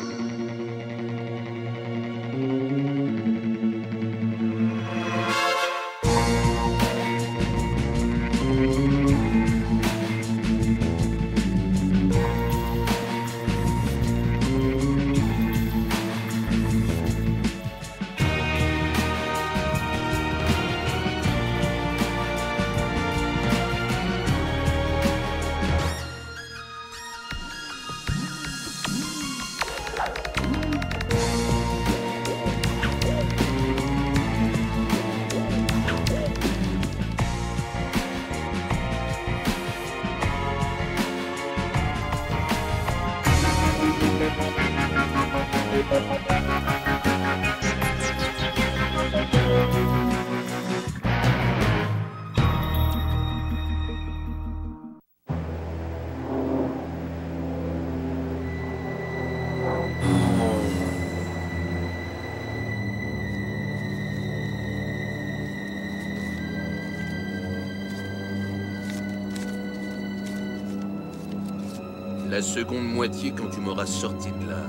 La seconde moitié quand tu m'auras sorti de là.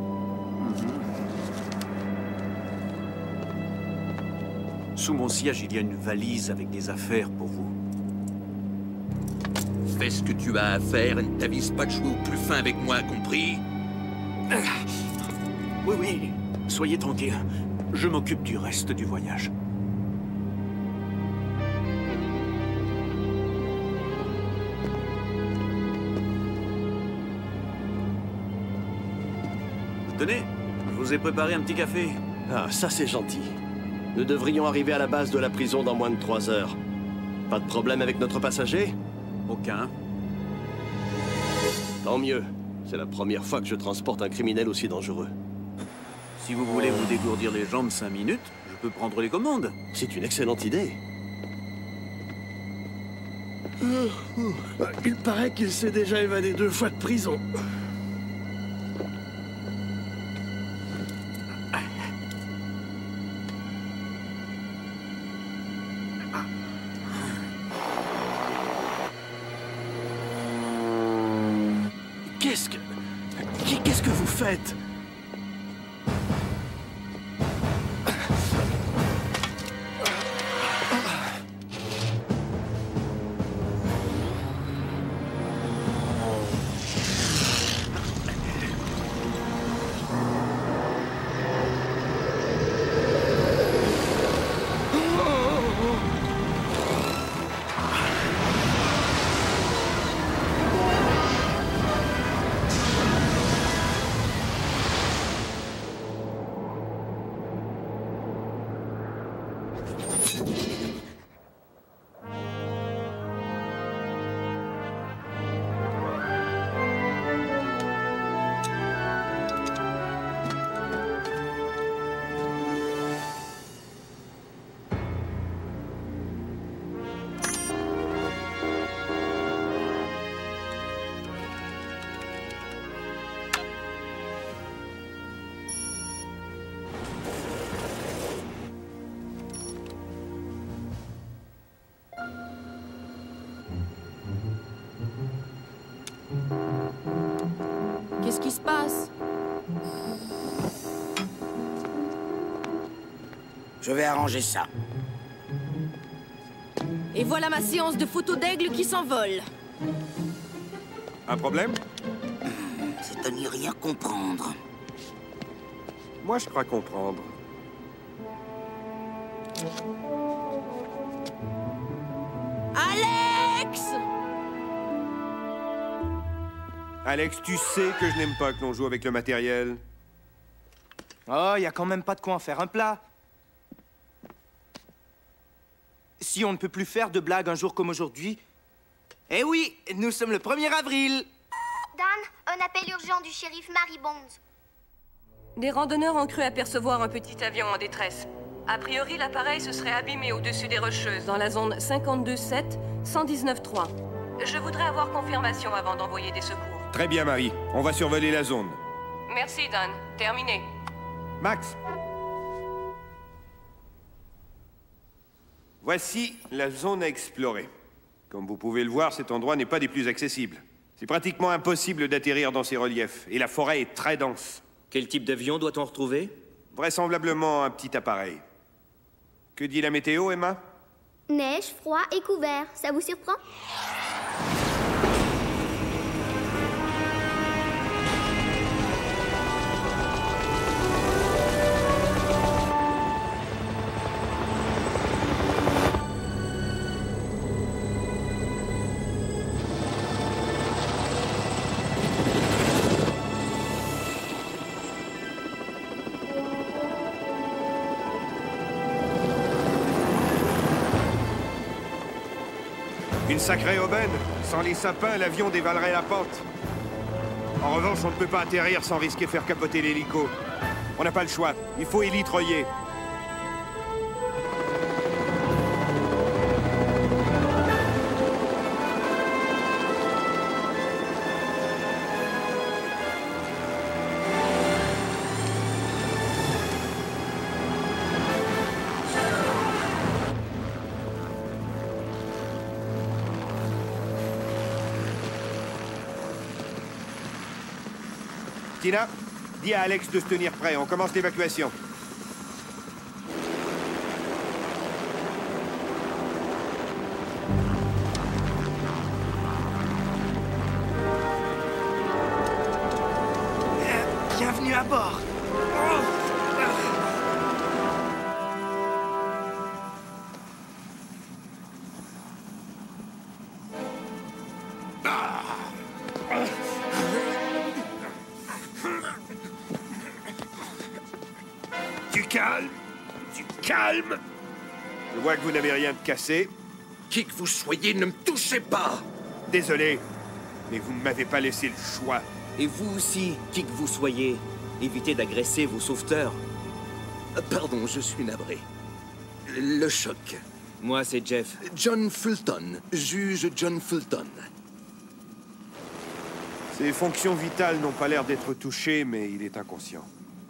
Sous mon siège, il y a une valise avec des affaires pour vous. Fais ce que tu as à faire et ne t'avise pas de jouer au plus fin avec moi, compris? Oui, oui, soyez tranquille. Je m'occupe du reste du voyage. Tenez, je vous ai préparé un petit café. Ah, ça c'est gentil. Nous devrions arriver à la base de la prison dans moins de 3 heures. Pas de problème avec notre passager? Aucun. Tant mieux. C'est la première fois que je transporte un criminel aussi dangereux. Si vous voulez vous dégourdir les jambes 5 minutes, je peux prendre les commandes. C'est une excellente idée. Il paraît qu'il s'est déjà évadé 2 fois de prison. Qu'est-ce que vous faites? Qu'est-ce qui se passe? Je vais arranger ça. Et voilà ma séance de photos d'aigle qui s'envole. Un problème? C'est à n'y rien comprendre. Moi, je crois comprendre. Alex! Alex, tu sais que je n'aime pas que l'on joue avec le matériel. Oh, y a quand même pas de quoi en faire un plat. Si on ne peut plus faire de blagues un jour comme aujourd'hui... Eh oui, nous sommes le 1er avril. Dan, un appel urgent du shérif Mary Bones. Des randonneurs ont cru apercevoir un petit avion en détresse. A priori, l'appareil se serait abîmé au-dessus des Rocheuses, dans la zone 52-7, 119-3. Je voudrais avoir confirmation avant d'envoyer des secours. Très bien, Marie. On va survoler la zone. Merci, Dan. Terminé. Max. Voici la zone à explorer. Comme vous pouvez le voir, cet endroit n'est pas des plus accessibles. C'est pratiquement impossible d'atterrir dans ces reliefs, et la forêt est très dense. Quel type d'avion doit-on retrouver? Vraisemblablement un petit appareil. Que dit la météo, Emma? Neige, froid et couvert. Ça vous surprend? Une sacrée aubaine. Sans les sapins, l'avion dévalerait la pente. En revanche, on ne peut pas atterrir sans risquer de faire capoter l'hélico. On n'a pas le choix. Il faut élitroyer. Tina, dis à Alex de se tenir prêt. On commence l'évacuation. Bienvenue à bord. Du calme. Je vois que vous n'avez rien de cassé. Qui que vous soyez, ne me touchez pas! Désolé, mais vous ne m'avez pas laissé le choix. Et vous aussi, qui que vous soyez, évitez d'agresser vos sauveteurs. Pardon, je suis navré. Le choc. Moi, c'est Jeff. John Fulton, juge John Fulton. Ses fonctions vitales n'ont pas l'air d'être touchées, mais il est inconscient.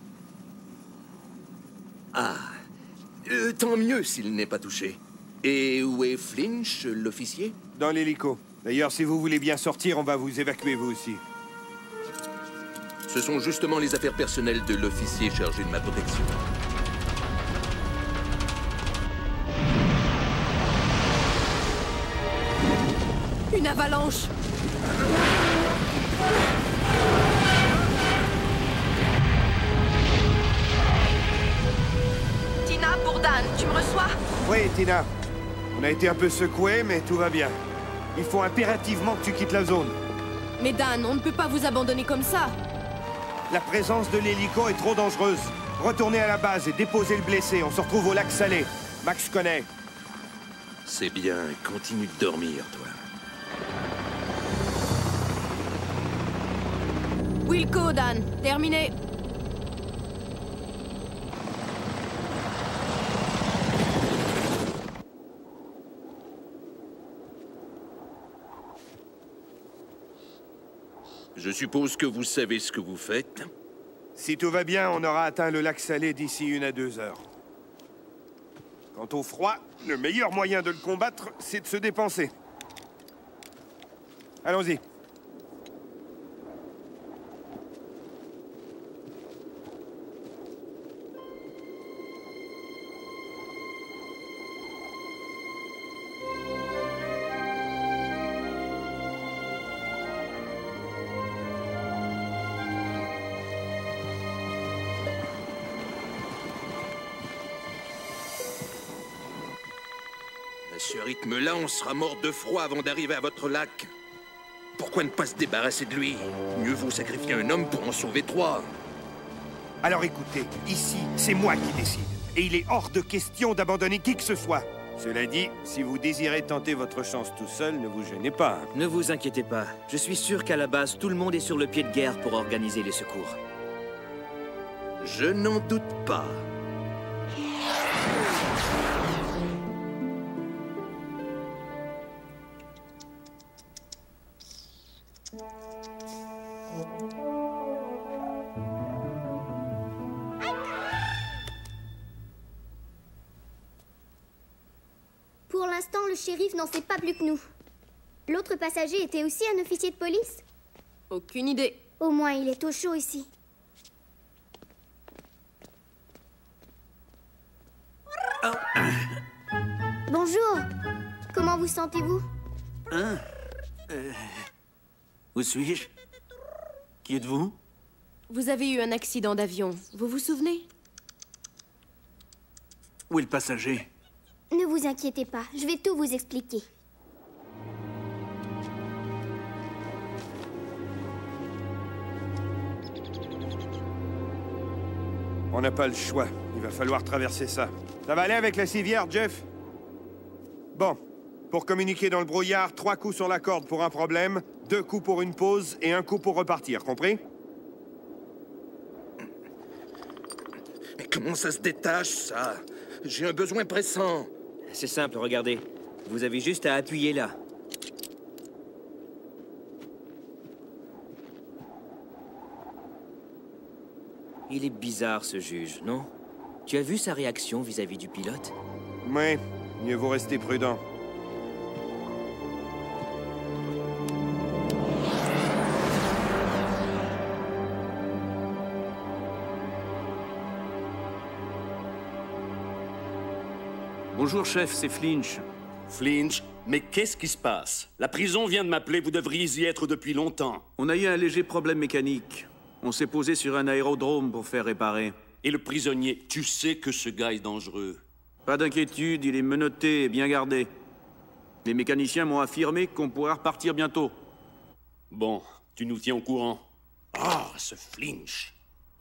Ah, tant mieux s'il n'est pas touché. Et où est Flinch, l'officier? Dans l'hélico. D'ailleurs, si vous voulez bien sortir, on va vous évacuer, vous aussi. Ce sont justement les affaires personnelles de l'officier chargé de ma protection. Une avalanche! Tina, pour Dan, tu me reçois? Oui, Tina. On a été un peu secoués, mais tout va bien. Il faut impérativement que tu quittes la zone. Mais Dan, on ne peut pas vous abandonner comme ça. La présence de l'hélico est trop dangereuse. Retournez à la base et déposez le blessé. On se retrouve au lac Salé. Max connaît. C'est bien, continue de dormir, toi. Wilco, Dan. Terminé. Je suppose que vous savez ce que vous faites. Si tout va bien, on aura atteint le lac Salé d'ici 1 à 2 heures. Quant au froid, le meilleur moyen de le combattre, c'est de se dépenser. Allons-y. À ce rythme-là, on sera mort de froid avant d'arriver à votre lac. Pourquoi ne pas se débarrasser de lui? Mieux vaut sacrifier un homme pour en sauver 3. Alors écoutez, ici, c'est moi qui décide. Et il est hors de question d'abandonner qui que ce soit. Cela dit, si vous désirez tenter votre chance tout seul, ne vous gênez pas. Ne vous inquiétez pas. Je suis sûr qu'à la base, tout le monde est sur le pied de guerre pour organiser les secours. Je n'en doute pas. Pour l'instant, le shérif n'en sait pas plus que nous. L'autre passager était aussi un officier de police? Aucune idée. Au moins, il est au chaud ici. Bonjour. Comment vous sentez-vous? Où suis-je? Qui êtes-vous? Vous avez eu un accident d'avion, vous vous souvenez? Où est le passager? Ne vous inquiétez pas, je vais tout vous expliquer. On n'a pas le choix. Il va falloir traverser ça. Ça va aller avec la civière, Jeff? Bon. Pour communiquer dans le brouillard, 3 coups sur la corde pour un problème, 2 coups pour une pause et 1 coup pour repartir, compris? Mais comment ça se détache, ça? J'ai un besoin pressant. C'est simple, regardez. Vous avez juste à appuyer là. Il est bizarre, ce juge, non? Tu as vu sa réaction vis-à-vis du pilote? Oui, mieux vaut rester prudent. Bonjour, chef, c'est Flinch. Flinch, mais qu'est-ce qui se passe? La prison vient de m'appeler, vous devriez y être depuis longtemps. On a eu un léger problème mécanique. On s'est posé sur un aérodrome pour faire réparer. Et le prisonnier, tu sais que ce gars est dangereux. Pas d'inquiétude, il est menotté et bien gardé. Les mécaniciens m'ont affirmé qu'on pourra repartir bientôt. Bon, tu nous tiens au courant. Ah, ce Flinch.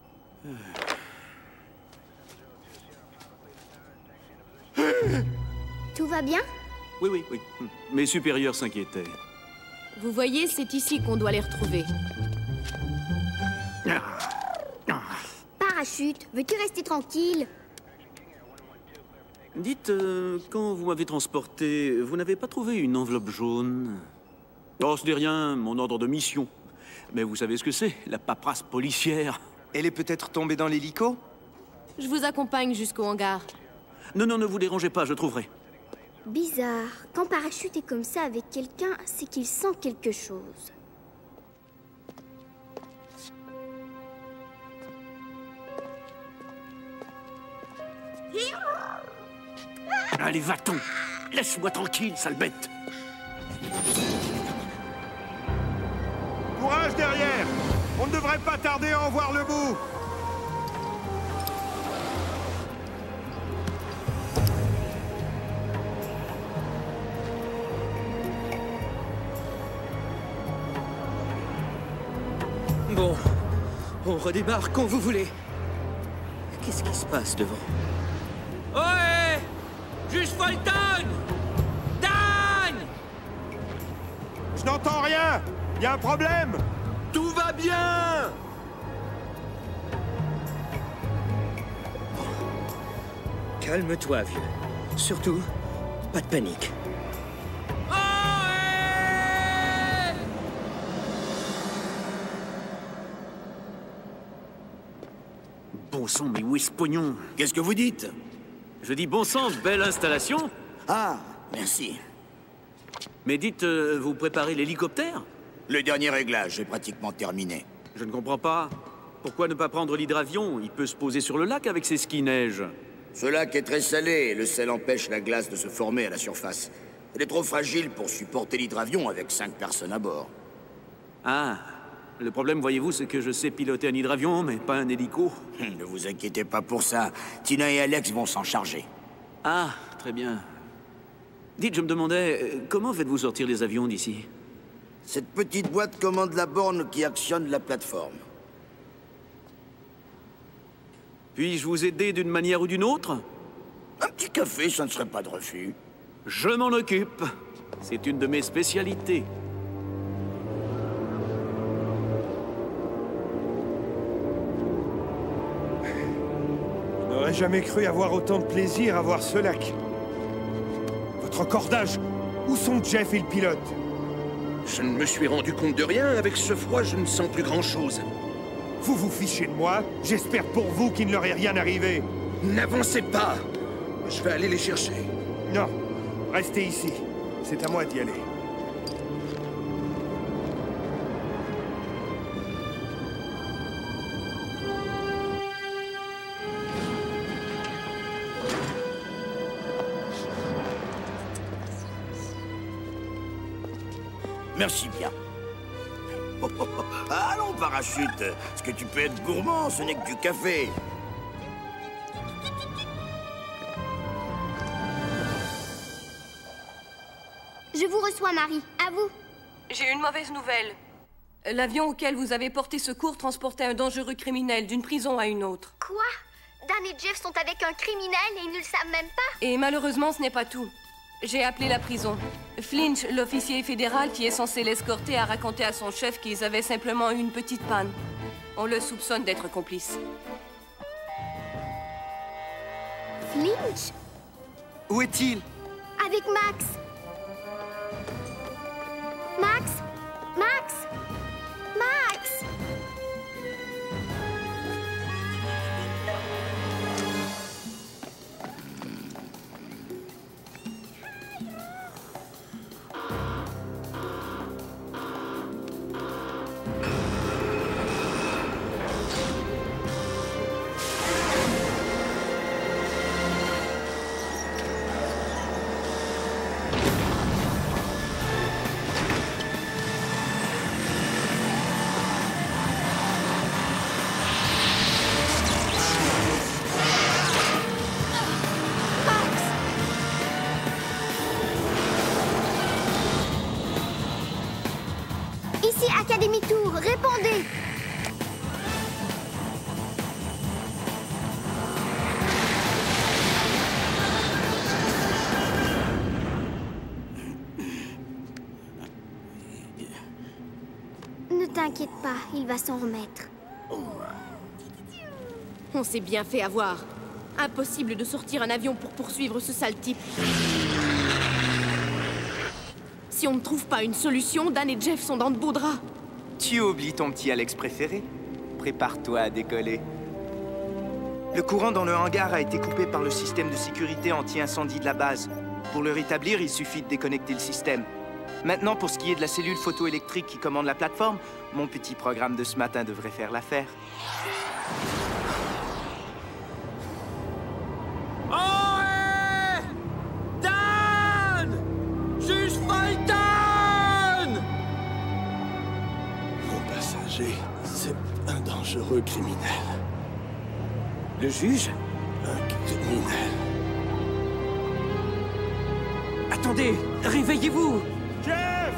Tout va bien? Oui, oui, oui. Mes supérieurs s'inquiétaient. Vous voyez, c'est ici qu'on doit les retrouver. Parachute, veux-tu rester tranquille? Dites, quand vous m'avez transporté, vous n'avez pas trouvé une enveloppe jaune? Oh, ce n'est rien, mon ordre de mission. Mais vous savez ce que c'est, la paperasse policière. Elle est peut-être tombée dans l'hélico? Je vous accompagne jusqu'au hangar. Non, non, ne vous dérangez pas, je trouverai. Bizarre. Quand Parachute est comme ça avec quelqu'un, c'est qu'il sent quelque chose. Allez, va-t'en! Laisse-moi tranquille, sale bête! Courage derrière! On ne devrait pas tarder à en voir le bout! Bon, on redémarre quand vous voulez. Qu'est-ce qui se passe devant? Ohé! Juge Fulton! Dan! Je n'entends rien! Il y a un problème! Tout va bien! Calme-toi, vieux. Surtout, pas de panique. Bon sang, mais où est ce pognon? Qu'est-ce que vous dites? Je dis bon sang, belle installation. Ah, merci. Mais dites, vous préparez l'hélicoptère? Le dernier réglage est pratiquement terminé. Je ne comprends pas. Pourquoi ne pas prendre l'hydravion? Il peut se poser sur le lac avec ses skis neige. Ce lac est très salé et le sel empêche la glace de se former à la surface. Elle est trop fragile pour supporter l'hydravion avec 5 personnes à bord. Ah, le problème, voyez-vous, c'est que je sais piloter un hydravion, mais pas un hélico. Ne vous inquiétez pas pour ça. Tina et Alex vont s'en charger. Ah, très bien. Dites, je me demandais, comment faites-vous sortir les avions d'ici? Cette petite boîte commande la borne qui actionne la plateforme. Puis-je vous aider d'une manière ou d'une autre? Un petit café, ça ne serait pas de refus. Je m'en occupe. C'est une de mes spécialités. Je n'aurais jamais cru avoir autant de plaisir à voir ce lac. Votre cordage, où sont Jeff et le pilote? Je ne me suis rendu compte de rien. Avec ce froid, je ne sens plus grand-chose. Vous vous fichez de moi? J'espère pour vous qu'il ne leur est rien arrivé. N'avancez pas! Je vais aller les chercher. Non, restez ici. C'est à moi d'y aller. Merci bien. Allons, parachute. Est-ce que tu peux être gourmand? Ce n'est que du café. Je vous reçois, Marie. À vous. J'ai une mauvaise nouvelle. L'avion auquel vous avez porté secours transportait un dangereux criminel d'une prison à une autre. Quoi? Dan et Jeff sont avec un criminel et ils ne le savent même pas? Et malheureusement, ce n'est pas tout. J'ai appelé la prison. Flinch, l'officier fédéral qui est censé l'escorter, a raconté à son chef qu'ils avaient simplement eu une petite panne. On le soupçonne d'être complice. Flinch? Où est-il? Avec Max. Max? Max? Max? Ici, Académie Tour, répondez! Ne t'inquiète pas, il va s'en remettre. On s'est bien fait avoir. Impossible de sortir un avion pour poursuivre ce sale type. Si on ne trouve pas une solution, Dan et Jeff sont dans de beaux draps. Tu oublies ton petit Alex préféré? Prépare-toi à décoller. Le courant dans le hangar a été coupé par le système de sécurité anti-incendie de la base. Pour le rétablir, il suffit de déconnecter le système. Maintenant, pour ce qui est de la cellule photoélectrique qui commande la plateforme, mon petit programme de ce matin devrait faire l'affaire. C'est un dangereux criminel. Le juge? Un criminel. Attendez! Réveillez-vous! Jeff!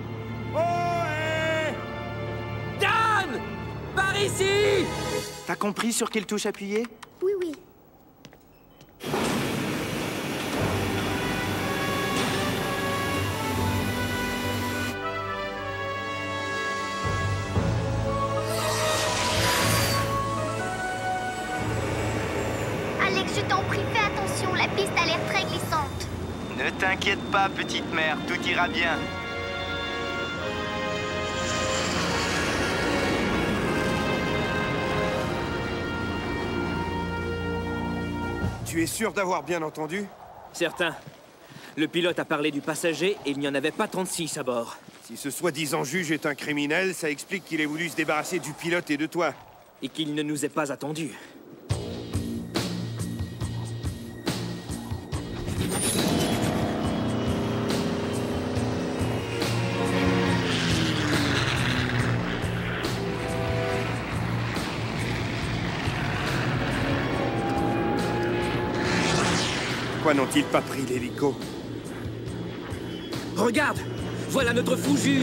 Ohé! Dan! Par ici! T'as compris sur quelle touche appuyer? Oui, oui. Alex, je t'en prie, fais attention, la piste a l'air très glissante. Ne t'inquiète pas, petite mère, tout ira bien. Tu es sûr d'avoir bien entendu? Certain. Le pilote a parlé du passager et il n'y en avait pas 36 à bord. Si ce soi-disant juge est un criminel, ça explique qu'il ait voulu se débarrasser du pilote et de toi. Et qu'il ne nous ait pas attendus. Pourquoi n'ont-ils pas pris l'hélico? Regarde! Voilà notre fou juge!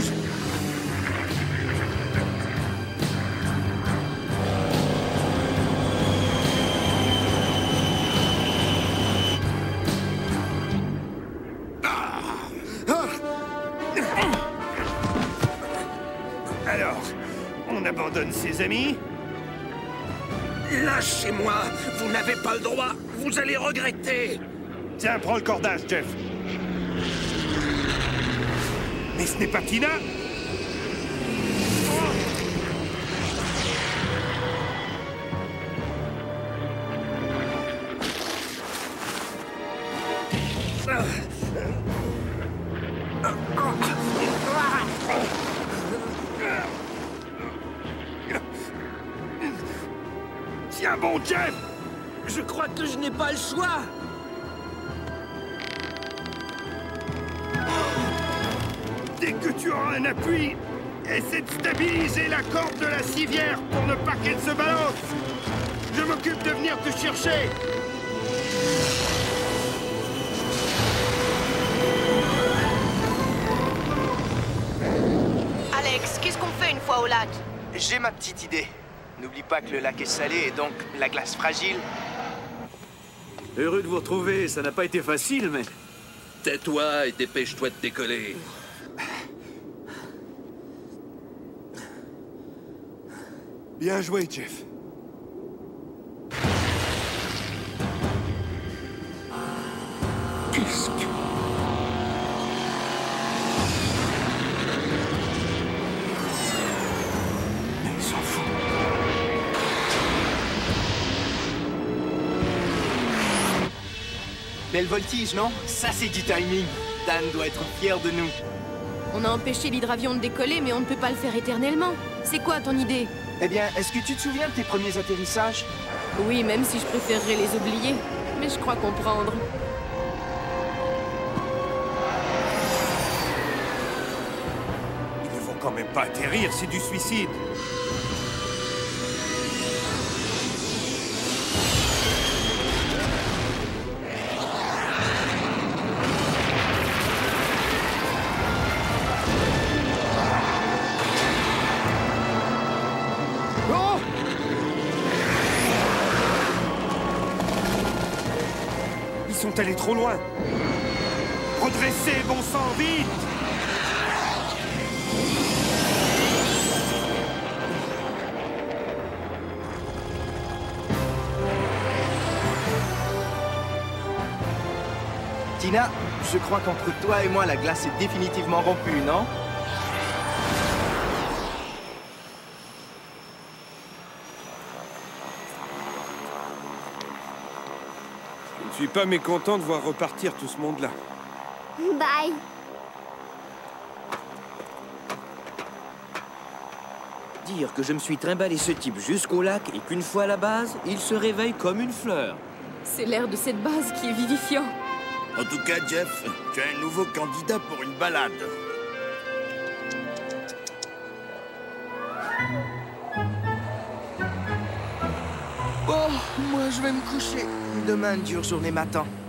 Alors, on abandonne ses amis? Lâchez-moi! Vous n'avez pas le droit! Vous allez regretter! Tiens, prends le cordage, Jeff. Mais ce n'est pas Tina? Tiens bon, Jeff! Je crois que je n'ai pas le choix! Dès que tu auras un appui, essaie de stabiliser la corde de la civière pour ne pas qu'elle se balance. Je m'occupe de venir te chercher. Alex, qu'est-ce qu'on fait une fois au lac? J'ai ma petite idée. N'oublie pas que le lac est salé et donc la glace fragile. Heureux de vous retrouver, ça n'a pas été facile, mais... Tais-toi et dépêche-toi de décoller. Bien joué, Jeff. Qu'est-ce que... Mais il s'en fout. Belle voltige, non? Ça, c'est du timing. Dan doit être fier de nous. On a empêché l'hydravion de décoller, mais on ne peut pas le faire éternellement. C'est quoi ton idée? Eh bien, est-ce que tu te souviens de tes premiers atterrissages? Oui, même si je préférerais les oublier. Mais je crois comprendre. Ils ne vont quand même pas atterrir, c'est du suicide. Oh! Ils sont allés trop loin. Redressez, bon sang, vite! Tina, je crois qu'entre toi et moi, la glace est définitivement rompue, non? Je ne suis pas mécontent de voir repartir tout ce monde-là. Bye. Dire que je me suis trimballé ce type jusqu'au lac et qu'une fois à la base, il se réveille comme une fleur. C'est l'air de cette base qui est vivifiant. En tout cas, Jeff, tu as un nouveau candidat pour une balade. Oh, moi je vais me coucher. Demain, une dure journée m'attend.